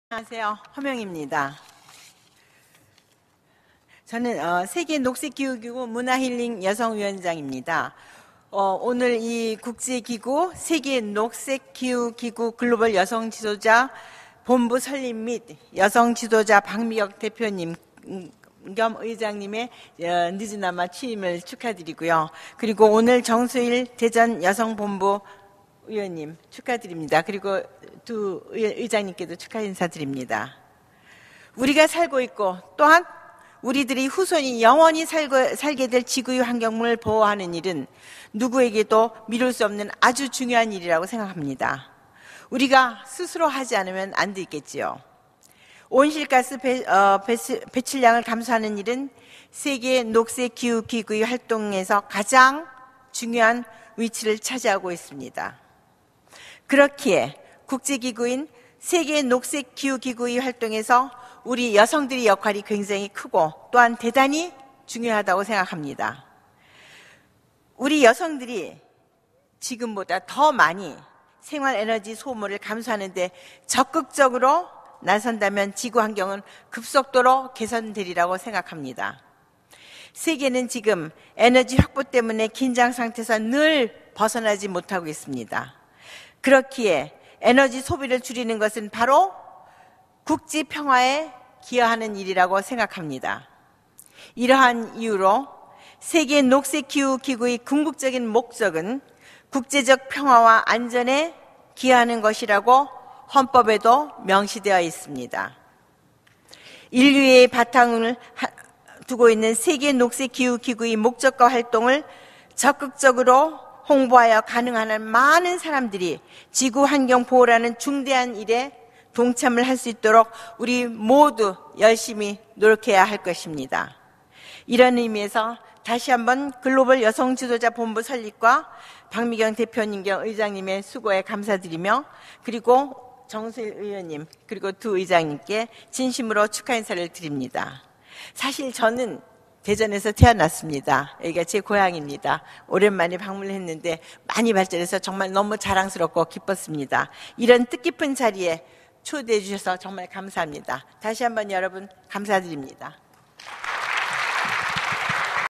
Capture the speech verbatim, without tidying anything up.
안녕하세요. 허명입니다. 저는 어, 세계 녹색기후기구 문화힐링 여성위원장입니다. 어, 오늘 이 국제기구 세계 녹색기후기구 글로벌 여성지도자 본부 설립 및 여성지도자 박미경 대표님 겸 의장님의 어, 늦은아마 취임을 축하드리고요. 그리고 오늘 정수일 대전 여성본부 의원님 축하드립니다. 그리고 두 의장님께도 축하 인사드립니다. 우리가 살고 있고 또한 우리들이 후손이 영원히 살고, 살게 될 지구의 환경을 보호하는 일은 누구에게도 미룰 수 없는 아주 중요한 일이라고 생각합니다. 우리가 스스로 하지 않으면 안 되겠지요. 온실가스 배, 어, 배치, 배출량을 감소하는 일은 세계 녹색기후기구의 활동에서 가장 중요한 위치를 차지하고 있습니다. 그렇기에 국제기구인 세계 녹색기후기구의 활동에서 우리 여성들의 역할이 굉장히 크고 또한 대단히 중요하다고 생각합니다. 우리 여성들이 지금보다 더 많이 생활에너지 소모를 감소하는 데 적극적으로 나선다면 지구 환경은 급속도로 개선되리라고 생각합니다. 세계는 지금 에너지 확보 때문에 긴장 상태에서 늘 벗어나지 못하고 있습니다. 그렇기에 에너지 소비를 줄이는 것은 바로 국제 평화에 기여하는 일이라고 생각합니다. 이러한 이유로 세계 녹색기후기구의 궁극적인 목적은 국제적 평화와 안전에 기여하는 것이라고 헌법에도 명시되어 있습니다. 인류의 바탕을 두고 있는 세계 녹색기후기구의 목적과 활동을 적극적으로 홍보하여 가능한 한 많은 사람들이 지구 환경 보호라는 중대한 일에 동참을 할 수 있도록 우리 모두 열심히 노력해야 할 것입니다. 이런 의미에서 다시 한번 글로벌 여성 지도자 본부 설립과 박미경 대표님 겸 의장님의 수고에 감사드리며 그리고 정수일 의원님 그리고 두 의장님께 진심으로 축하 인사를 드립니다. 사실 저는 대전에서 태어났습니다. 여기가 제 고향입니다. 오랜만에 방문을 했는데 많이 발전해서 정말 너무 자랑스럽고 기뻤습니다. 이런 뜻깊은 자리에 초대해 주셔서 정말 감사합니다. 다시 한번 여러분 감사드립니다.